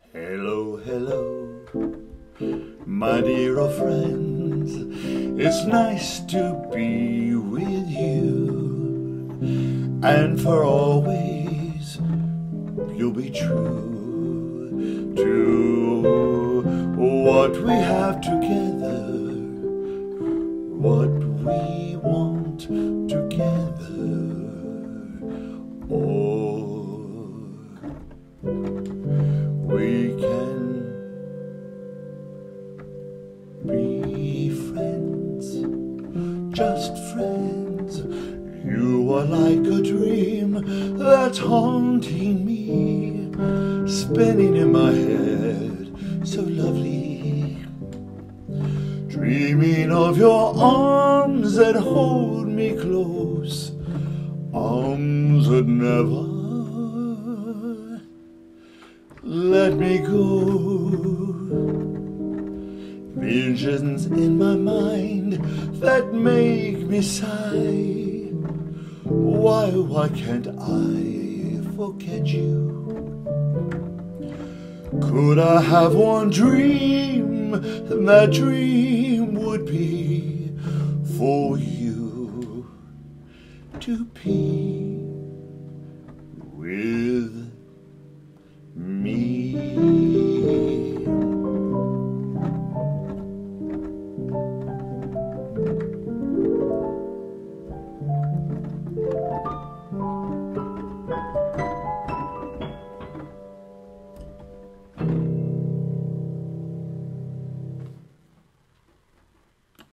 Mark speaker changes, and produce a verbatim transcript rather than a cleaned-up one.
Speaker 1: Hello, hello, my dear old friends. It's nice to be with you, and for always you'll be true to what we have together, what we want together. Or we can be friends, just friends. You are like a dream that's haunting me, spinning in my head, so lovely. Dreaming of your arms that hold me close, arms that never let me go. Visions in my mind that make me sigh. Why, why can't I forget you? Could I have one dream, and that dream would be for you to be with